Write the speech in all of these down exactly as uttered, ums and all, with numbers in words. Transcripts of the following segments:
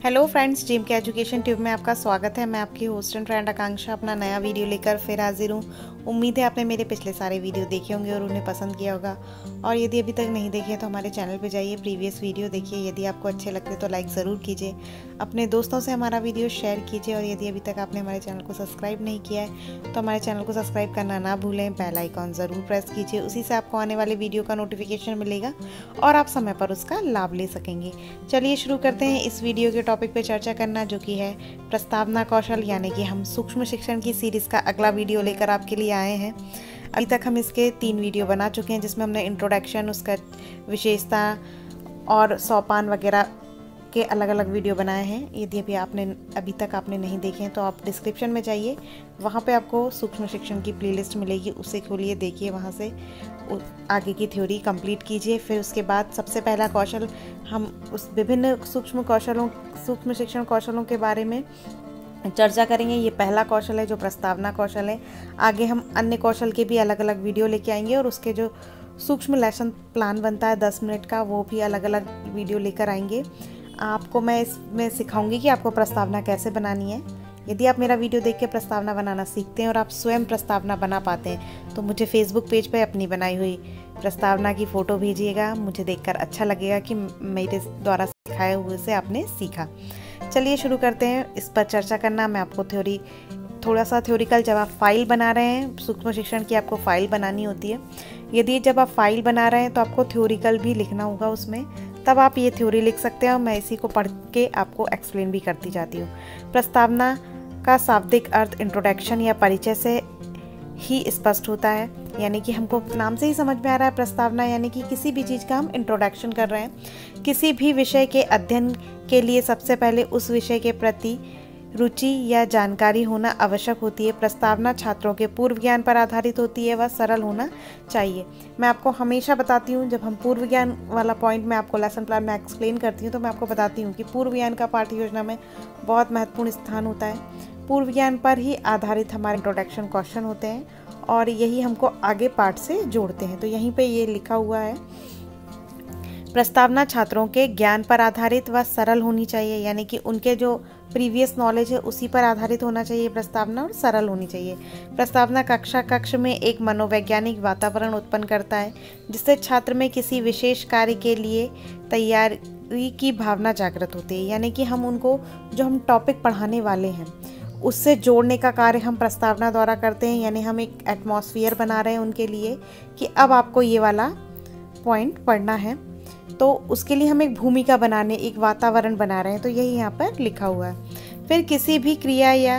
Hello friends, जिम के education tube में आपका स्वागत है। मैं आपकी होस्ट एंड फ्रेंड आकांक्षा अपना नया वीडियो लेकर फिर हाजिर हूँ। उम्मीद है आपने मेरे पिछले सारे वीडियो देखे होंगे और उन्हें पसंद किया होगा। और यदि अभी तक नहीं देखे तो हमारे चैनल पे जाइए, प्रीवियस वीडियो देखिए। यदि आपको अच्छे लगते तो लाइक ज़रूर कीजिए, अपने दोस्तों से हमारा वीडियो शेयर कीजिए। और यदि अभी तक आपने हमारे चैनल को सब्सक्राइब नहीं किया है तो हमारे चैनल को सब्सक्राइब करना ना भूलें, बेल आइकॉन ज़रूर प्रेस कीजिए। उसी से आपको आने वाले वीडियो का नोटिफिकेशन मिलेगा और आप समय पर उसका लाभ ले सकेंगे। चलिए शुरू करते हैं इस वीडियो के टॉपिक पर चर्चा करना, जो कि है प्रस्तावना कौशल, यानी कि हम सूक्ष्म शिक्षण की सीरीज़ का अगला वीडियो लेकर आपके लिए आए हैं। अभी तक हम इसके तीन वीडियो बना चुके हैं, जिसमें हमने इंट्रोडक्शन, उसका विशेषता और सोपान वगैरह के अलग अलग वीडियो बनाए हैं। यदि अभी आपने अभी तक आपने नहीं देखे हैं तो आप डिस्क्रिप्शन में जाइए, वहाँ पे आपको सूक्ष्म शिक्षण की प्लेलिस्ट मिलेगी, उसे खोलिए, देखिए, वहाँ से आगे की थ्योरी कंप्लीट कीजिए। फिर उसके बाद सबसे पहला कौशल, हम उस विभिन्न सूक्ष्म कौशलों सूक्ष्म शिक्षण कौशलों के बारे में चर्चा करेंगे। ये पहला कौशल है जो प्रस्तावना कौशल है। आगे हम अन्य कौशल के भी अलग अलग वीडियो लेके आएंगे और उसके जो सूक्ष्म लेसन प्लान बनता है दस मिनट का, वो भी अलग अलग वीडियो लेकर आएंगे। आपको मैं इसमें सिखाऊंगी कि आपको प्रस्तावना कैसे बनानी है। यदि आप मेरा वीडियो देख के प्रस्तावना बनाना सीखते हैं और आप स्वयं प्रस्तावना बना पाते हैं तो मुझे फेसबुक पेज पर अपनी बनाई हुई प्रस्तावना की फ़ोटो भेजिएगा। मुझे देखकर अच्छा लगेगा कि मेरे द्वारा सिखाए हुए से आपने सीखा। चलिए शुरू करते हैं इस पर चर्चा करना। मैं आपको थ्योरी थोड़ा सा थ्योरिकल, जब आप फाइल बना रहे हैं सूक्ष्म शिक्षण की, आपको फाइल बनानी होती है। यदि जब आप फाइल बना रहे हैं तो आपको थ्योरिकल भी लिखना होगा उसमें, तब आप ये थ्योरी लिख सकते हैं और मैं इसी को पढ़ के आपको एक्सप्लेन भी करती जाती हूँ। प्रस्तावना का शाब्दिक अर्थ इंट्रोडक्शन या परिचय से ही स्पष्ट होता है, यानी कि हमको नाम से ही समझ में आ रहा है प्रस्तावना यानी कि किसी भी चीज़ का हम इंट्रोडक्शन कर रहे हैं। किसी भी विषय के अध्ययन के लिए सबसे पहले उस विषय के प्रति रुचि या जानकारी होना आवश्यक होती है। प्रस्तावना छात्रों के पूर्व ज्ञान पर आधारित होती है, वह सरल होना चाहिए। मैं आपको हमेशा बताती हूँ, जब हम पूर्व ज्ञान वाला पॉइंट में आपको लेसन प्लान में एक्सप्लेन करती हूँ तो मैं आपको बताती हूँ कि पूर्व ज्ञान का पाठ्य योजना में बहुत महत्वपूर्ण स्थान होता है। पूर्व ज्ञान पर ही आधारित हमारे इंट्रोडक्शन क्वेश्चन होते हैं और यही हमको आगे पाठ से जोड़ते हैं। तो यहीं पे ये लिखा हुआ है, प्रस्तावना छात्रों के ज्ञान पर आधारित व सरल होनी चाहिए, यानी कि उनके जो प्रीवियस नॉलेज है उसी पर आधारित होना चाहिए प्रस्तावना, और सरल होनी चाहिए। प्रस्तावना कक्षा कक्ष में एक मनोवैज्ञानिक वातावरण उत्पन्न करता है, जिससे छात्र में किसी विशेष कार्य के लिए तैयारी की भावना जागृत होती है। यानी कि हम उनको जो हम टॉपिक पढ़ाने वाले हैं उससे जोड़ने का कार्य हम प्रस्तावना द्वारा करते हैं। यानी हम एक एटमॉस्फेयर बना रहे हैं उनके लिए कि अब आपको ये वाला पॉइंट पढ़ना है, तो उसके लिए हम एक भूमिका बनाने, एक वातावरण बना रहे हैं। तो यही यहाँ पर लिखा हुआ है। फिर किसी भी क्रिया या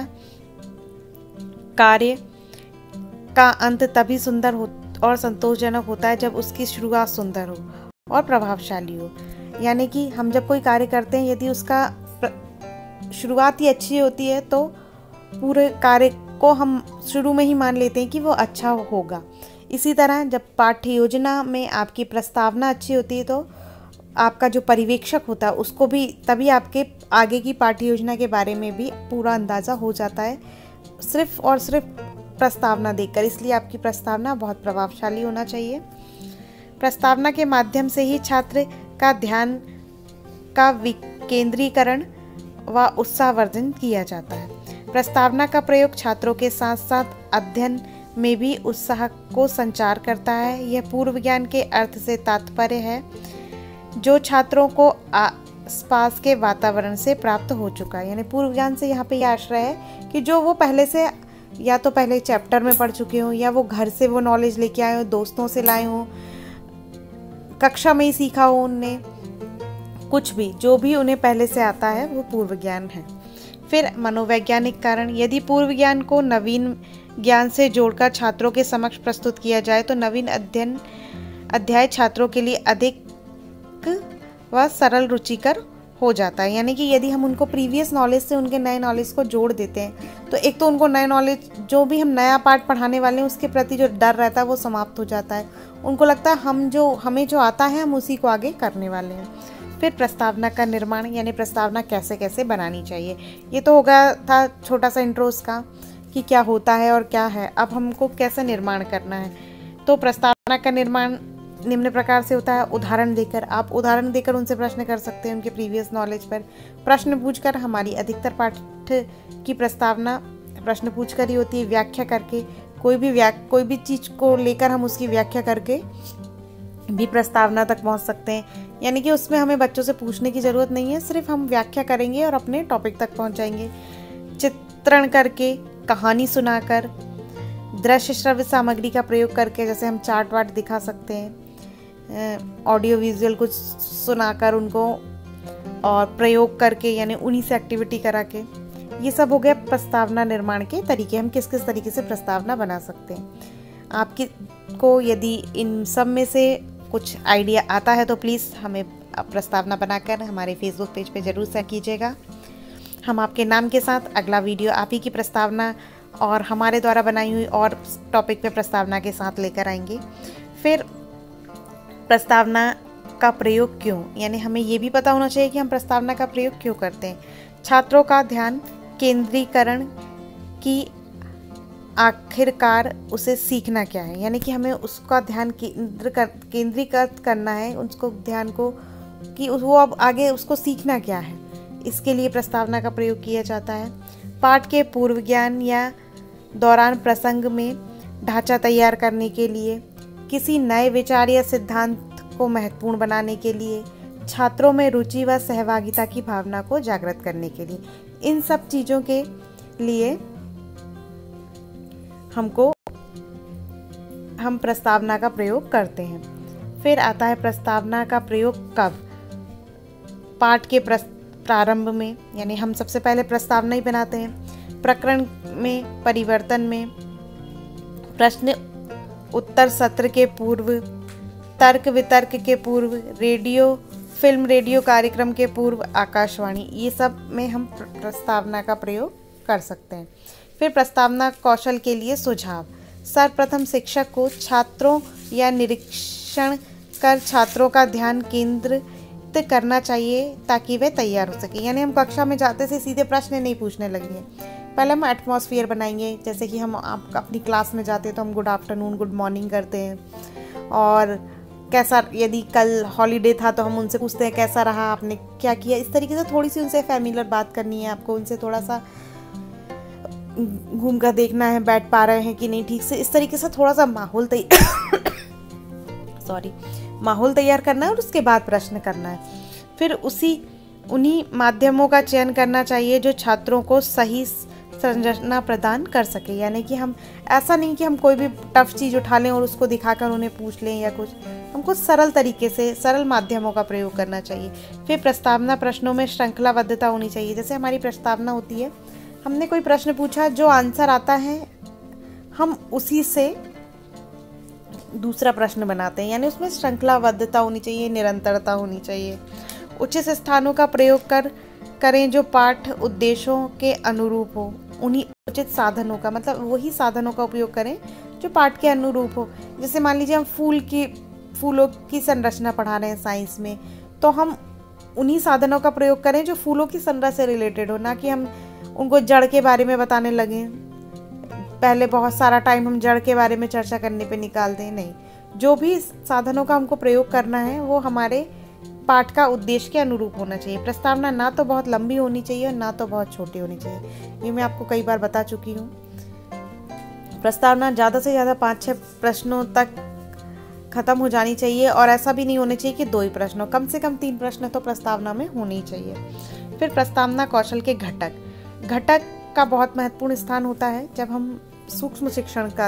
कार्य का अंत तभी सुंदर हो और संतोषजनक होता है जब उसकी शुरुआत सुंदर हो और प्रभावशाली हो। यानी कि हम जब कोई कार्य करते हैं, यदि उसका शुरुआत ही अच्छी होती है तो पूरे कार्य को हम शुरू में ही मान लेते हैं कि वो अच्छा होगा। इसी तरह जब पाठ्य योजना में आपकी प्रस्तावना अच्छी होती है तो आपका जो पर्यवेक्षक होता है उसको भी तभी आपके आगे की पाठ्य योजना के बारे में भी पूरा अंदाज़ा हो जाता है, सिर्फ और सिर्फ प्रस्तावना देखकर। इसलिए आपकी प्रस्तावना बहुत प्रभावशाली होना चाहिए। प्रस्तावना के माध्यम से ही छात्र का ध्यान का विकेंद्रीकरण व उत्साहवर्धन किया जाता है। प्रस्तावना का प्रयोग छात्रों के साथ साथ अध्ययन में भी उत्साह को संचार करता है। यह पूर्व ज्ञान के अर्थ से तात्पर्य है जो छात्रों को आसपास के वातावरण से प्राप्त हो चुका है। यानी पूर्व ज्ञान से यहाँ पे यह आश्रय है कि जो वो पहले से या तो पहले चैप्टर में पढ़ चुके हों, या वो घर से वो नॉलेज लेके आए हों, दोस्तों से लाए हों, कक्षा में ही सीखा हो उनने, कुछ भी जो भी उन्हें पहले से आता है वो पूर्व ज्ञान है। फिर मनोवैज्ञानिक कारण, यदि पूर्व ज्ञान को नवीन ज्ञान से जोड़कर छात्रों के समक्ष प्रस्तुत किया जाए तो नवीन अध्ययन अध्याय छात्रों के लिए अधिक व सरल रुचिकर हो जाता है। यानी कि यदि हम उनको प्रीवियस नॉलेज से उनके नए नॉलेज को जोड़ देते हैं तो एक तो उनको नए नॉलेज, जो भी हम नया पाठ पढ़ाने वाले हैं उसके प्रति जो डर रहता है वो समाप्त हो जाता है। उनको लगता है हम जो हमें जो आता है हम उसी को आगे करने वाले हैं। फिर प्रस्तावना का निर्माण, यानी प्रस्तावना कैसे कैसे बनानी चाहिए। ये तो होगा था छोटा सा इंट्रोस का कि क्या होता है और क्या है। अब हमको कैसे निर्माण करना है। तो प्रस्तावना का निर्माण निम्न प्रकार से होता है। उदाहरण देकर, आप उदाहरण देकर उनसे प्रश्न कर सकते हैं, उनके प्रीवियस नॉलेज पर प्रश्न पूछकर। हमारी अधिकतर पाठ की प्रस्तावना प्रश्न पूछकर ही होती है, व्याख्या करके। कोई भी व्या कोई भी चीज़ को लेकर हम उसकी व्याख्या करके भी प्रस्तावना तक पहुंच सकते हैं। यानी कि उसमें हमें बच्चों से पूछने की ज़रूरत नहीं है, सिर्फ हम व्याख्या करेंगे और अपने टॉपिक तक पहुंच जाएंगे। चित्रण करके, कहानी सुनाकर, दृश्य श्रव्य सामग्री का प्रयोग करके, जैसे हम चार्ट वार्ट दिखा सकते हैं, ऑडियो विजुअल कुछ सुनाकर उनको, और प्रयोग करके यानी उन्हीं से एक्टिविटी करा के। ये सब हो गया प्रस्तावना निर्माण के तरीके, हम किस किस तरीके से प्रस्तावना बना सकते हैं। आपकी को यदि इन सब में से कुछ आइडिया आता है तो प्लीज़ हमें प्रस्तावना बनाकर हमारे फेसबुक पेज पे ज़रूर शेयर कीजिएगा। हम आपके नाम के साथ अगला वीडियो आप ही की प्रस्तावना और हमारे द्वारा बनाई हुई और टॉपिक पे प्रस्तावना के साथ लेकर आएंगे। फिर प्रस्तावना का प्रयोग क्यों, यानी हमें ये भी पता होना चाहिए कि हम प्रस्तावना का प्रयोग क्यों करते हैं। छात्रों का ध्यान केंद्रीकरण की आखिरकार उसे सीखना क्या है, यानी कि हमें उसका ध्यान केंद्र कर केंद्रीकृत करना है, उसको ध्यान को कि वो अब आगे उसको सीखना क्या है, इसके लिए प्रस्तावना का प्रयोग किया जाता है। पाठ के पूर्व ज्ञान या दौरान प्रसंग में ढांचा तैयार करने के लिए, किसी नए विचार या सिद्धांत को महत्वपूर्ण बनाने के लिए, छात्रों में रुचि व सहभागिता की भावना को जागृत करने के लिए, इन सब चीज़ों के लिए हमको हम प्रस्तावना का प्रयोग करते हैं। फिर आता है प्रस्तावना का प्रयोग कब। पाठ के प्रारंभ में, यानी हम सबसे पहले प्रस्तावना ही बनाते हैं। प्रकरण में, परिवर्तन में, प्रश्न उत्तर सत्र के पूर्व, तर्क वितर्क के पूर्व, रेडियो फिल्म रेडियो कार्यक्रम के पूर्व, आकाशवाणी, ये सब में हम प्रस्तावना का प्रयोग कर सकते हैं। फिर प्रस्तावना कौशल के लिए सुझाव। सर्वप्रथम शिक्षक को छात्रों या निरीक्षण कर छात्रों का ध्यान केंद्रित करना चाहिए ताकि वे तैयार हो सके। यानी हम कक्षा में जाते से सीधे प्रश्न नहीं पूछने लगेंगे, पहले हम एटमॉस्फेयर बनाएंगे। जैसे कि हम आप अपनी क्लास में जाते हैं तो हम गुड आफ्टरनून, गुड मॉर्निंग करते हैं, और कैसा, यदि कल हॉलीडे था तो हम उनसे पूछते हैं कैसा रहा, आपने क्या किया। इस तरीके से थोड़ी सी उनसे फैमिलियर बात करनी है आपको, उनसे थोड़ा सा घूम कर देखना है बैठ पा रहे हैं कि नहीं ठीक से। इस तरीके से थोड़ा सा माहौल तैयार सॉरी माहौल तैयार करना है और उसके बाद प्रश्न करना है। फिर उसी उन्हीं माध्यमों का चयन करना चाहिए जो छात्रों को सही संरचना प्रदान कर सके। यानी कि हम ऐसा नहीं कि हम कोई भी टफ चीज़ उठा लें और उसको दिखाकर उन्हें पूछ लें या कुछ, हमको सरल तरीके से सरल माध्यमों का प्रयोग करना चाहिए। फिर प्रस्तावना प्रश्नों में श्रृंखलाबद्धता होनी चाहिए। जैसे हमारी प्रस्तावना होती है, हमने कोई प्रश्न पूछा, जो आंसर आता है हम उसी से दूसरा प्रश्न बनाते हैं, यानी उसमें श्रृंखलाबद्धता होनी चाहिए, निरंतरता होनी चाहिए। उचित स्थानों का प्रयोग कर करें जो पाठ उद्देश्यों के अनुरूप हो। उन्हीं उचित साधनों का मतलब वही साधनों का उपयोग करें जो पाठ के अनुरूप हो। जैसे मान लीजिए हम फूल की फूलों की संरचना पढ़ा रहे हैं साइंस में, तो हम उन्हीं साधनों का प्रयोग करें जो फूलों की संरचना से रिलेटेड हो, ना कि हम उनको जड़ के बारे में बताने लगें, पहले बहुत सारा टाइम हम जड़ के बारे में चर्चा करने पे निकाल दें। नहीं, जो भी साधनों का हमको प्रयोग करना है वो हमारे पाठ का उद्देश्य के अनुरूप होना चाहिए। प्रस्तावना ना तो बहुत लंबी होनी चाहिए और ना तो बहुत छोटी होनी चाहिए, ये मैं आपको कई बार बता चुकी हूँ। प्रस्तावना ज़्यादा से ज़्यादा पाँच छः प्रश्नों तक खत्म हो जानी चाहिए, और ऐसा भी नहीं होना चाहिए कि दो ही प्रश्न हो, कम से कम तीन प्रश्न तो प्रस्तावना में होने ही चाहिए। फिर प्रस्तावना कौशल के घटक घटक का बहुत महत्वपूर्ण स्थान होता है। जब हम सूक्ष्म शिक्षण का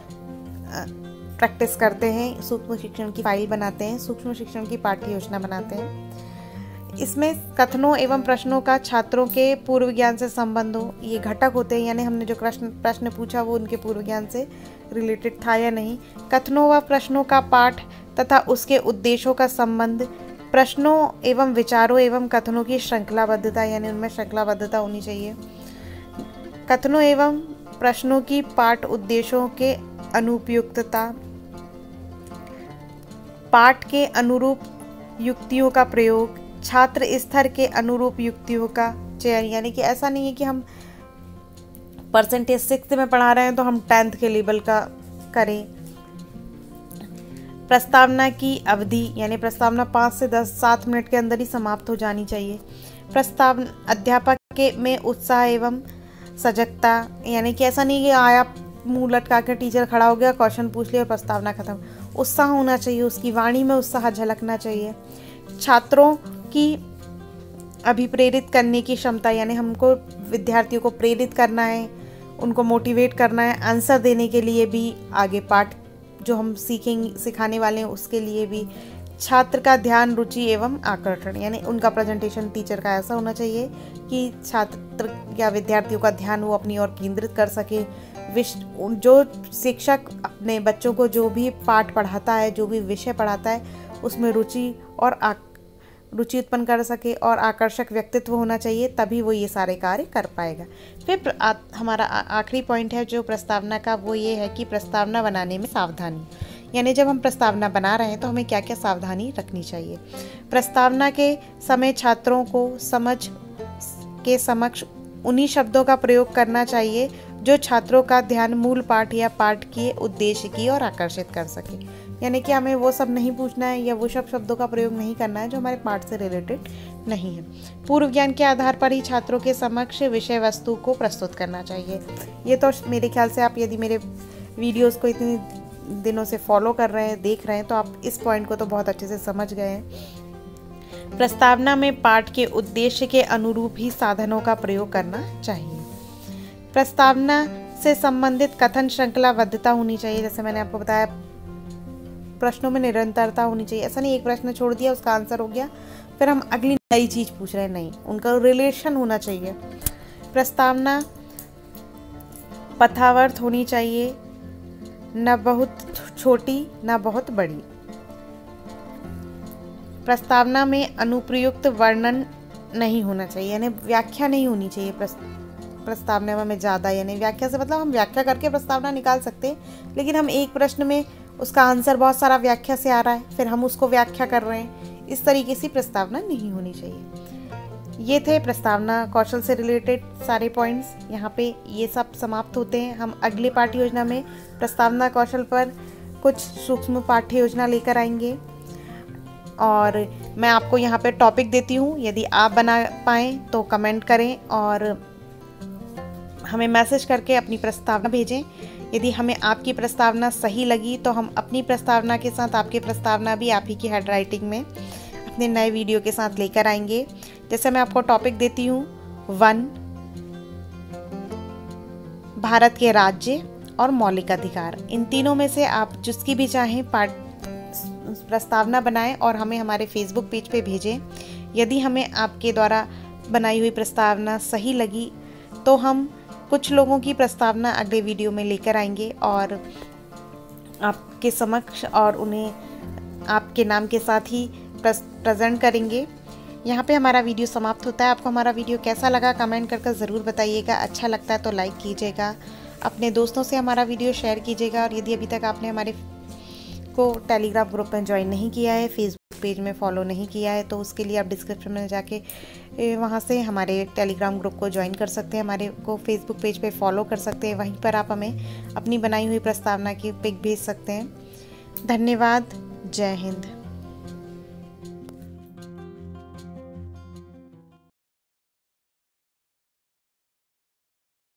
प्रैक्टिस करते हैं, सूक्ष्म शिक्षण की फाइल बनाते हैं, सूक्ष्म शिक्षण की पाठ्य योजना बनाते हैं, इसमें कथनों एवं प्रश्नों का छात्रों के पूर्व ज्ञान से संबंध हो, ये घटक होते हैं। यानी हमने जो प्रश्न प्रश्न पूछा वो उनके पूर्व ज्ञान से रिलेटेड था या नहीं। कथनों व प्रश्नों का पाठ तथा उसके उद्देश्यों का संबंध, प्रश्नों एवं विचारों एवं कथनों की श्रृंखलाबद्धता, यानी उनमें श्रृंखलाबद्धता होनी चाहिए। कथनों एवं प्रश्नों की पाठ उद्देश्यों के अनुपयुक्तता, पाठ के अनुरूप युक्तियों का प्रयोग, छात्र स्तर के अनुरूप युक्तियों का चयन। यानी कि ऐसा नहीं है कि हम परसेंटेज सिक्स में पढ़ा रहे हैं तो हम टेंथ के लेवल का करें। प्रस्तावना की अवधि यानी प्रस्तावना पाँच से दस सात मिनट के अंदर ही समाप्त हो जानी चाहिए। प्रस्ताव अध्यापक के में उत्साह एवं सजगता, यानी कि ऐसा नहीं कि आया मुंह लटका कर टीचर खड़ा हो गया, क्वेश्चन पूछ लिया और प्रस्तावना खत्म। उत्साह होना चाहिए, उसकी वाणी में उत्साह झलकना चाहिए। छात्रों की अभिप्रेरित करने की क्षमता, यानी हमको विद्यार्थियों को प्रेरित करना है, उनको मोटिवेट करना है, आंसर देने के लिए भी, आगे पाठ जो हम सीखेंगे सिखाने वाले हैं उसके लिए भी। छात्र का ध्यान, रुचि एवं आकर्षण, यानी उनका प्रेजेंटेशन टीचर का ऐसा होना चाहिए कि छात्र या विद्यार्थियों का ध्यान वो अपनी ओर केंद्रित कर सके। विषय जो शिक्षक अपने बच्चों को जो भी पाठ पढ़ाता है, जो भी विषय पढ़ाता है, उसमें रुचि और रुचि उत्पन्न कर सके और आकर्षक व्यक्तित्व होना चाहिए, तभी वो ये सारे कार्य कर पाएगा। फिर आ, हमारा आखिरी पॉइंट है जो प्रस्तावना का, वो ये है कि प्रस्तावना बनाने में सावधानी, यानी जब हम प्रस्तावना बना रहे हैं तो हमें क्या क्या सावधानी रखनी चाहिए। प्रस्तावना के समय छात्रों को समझ के समक्ष उन्हीं शब्दों का प्रयोग करना चाहिए जो छात्रों का ध्यान मूल पाठ या पाठ के उद्देश्य की ओर आकर्षित कर सके, यानी कि हमें वो सब नहीं पूछना है या वो सब शब्दों का प्रयोग नहीं करना है जो हमारे पाठ से रिलेटेड नहीं है। पूर्व ज्ञान के आधार पर ही छात्रों के समक्ष विषय वस्तु को प्रस्तुत करना चाहिए। ये तो मेरे ख्याल से आप यदि मेरे वीडियोस को इतने दिनों से फॉलो कर रहे हैं, देख रहे हैं, तो आप इस पॉइंट को तो बहुत अच्छे से समझ गए हैं। प्रस्तावना में पाठ के उद्देश्य के अनुरूप ही साधनों का प्रयोग करना चाहिए। प्रस्तावना से संबंधित कथन श्रृंखलाबद्धता होनी चाहिए। जैसे मैंने आपको बताया, प्रश्नों में निरंतरता होनी चाहिए। ऐसा नहीं एक प्रश्न छोड़ दिया, उसका आंसर हो गया, फिर हम अगली नई चीज पूछ रहे हैं, नहीं, उनका रिलेशन होना चाहिए। प्रस्तावना पथावर्थ होनी चाहिए, न बहुत छोटी न बहुत बड़ी। प्रस्तावना में अनुप्रयुक्त वर्णन नहीं होना चाहिए, यानी व्याख्या नहीं होनी चाहिए प्रस्तावना में ज़्यादा, यानी व्याख्या से मतलब हम व्याख्या करके प्रस्तावना निकाल सकते हैं, लेकिन हम एक प्रश्न में उसका आंसर बहुत सारा व्याख्या से आ रहा है, फिर हम उसको व्याख्या कर रहे हैं, इस तरीके से प्रस्तावना नहीं होनी चाहिए। ये थे प्रस्तावना कौशल से रिलेटेड सारे पॉइंट्स, यहाँ पे ये सब समाप्त होते हैं। हम अगले पाठ्य योजना में प्रस्तावना कौशल पर कुछ सूक्ष्म पाठ्य योजना लेकर आएंगे, और मैं आपको यहाँ पे टॉपिक देती हूँ, यदि आप बना पाएँ तो कमेंट करें और हमें मैसेज करके अपनी प्रस्तावना भेजें। यदि हमें आपकी प्रस्तावना सही लगी तो हम अपनी प्रस्तावना के साथ आपकी प्रस्तावना भी आप ही की हैंड राइटिंग में अपने नए वीडियो के साथ लेकर आएंगे। जैसे मैं आपको टॉपिक देती हूँ, वन, भारत के राज्य और मौलिक अधिकार। इन तीनों में से आप जिसकी भी चाहें पाठ प्रस्तावना बनाएं और हमें हमारे फेसबुक पेज पे भेजें। यदि हमें आपके द्वारा बनाई हुई प्रस्तावना सही लगी तो हम कुछ लोगों की प्रस्तावना अगले वीडियो में लेकर आएंगे और आपके समक्ष और उन्हें आपके नाम के साथ ही प्रेजेंट करेंगे। यहाँ पे हमारा वीडियो समाप्त होता है। आपको हमारा वीडियो कैसा लगा कमेंट कर कर ज़रूर बताइएगा। अच्छा लगता है तो लाइक कीजिएगा, अपने दोस्तों से हमारा वीडियो शेयर कीजिएगा, और यदि अभी तक आपने हमारे को टेलीग्राम ग्रुप में ज्वाइन नहीं किया है, फेसबुक पेज में फॉलो नहीं किया है, तो उसके लिए आप डिस्क्रिप्शन में जाके वहाँ से हमारे टेलीग्राम ग्रुप को ज्वाइन कर सकते हैं, हमारे को फेसबुक पेज पे फॉलो कर सकते हैं। वहीं पर आप हमें अपनी बनाई हुई प्रस्तावना की पिक भेज सकते हैं। धन्यवाद। जय हिंद।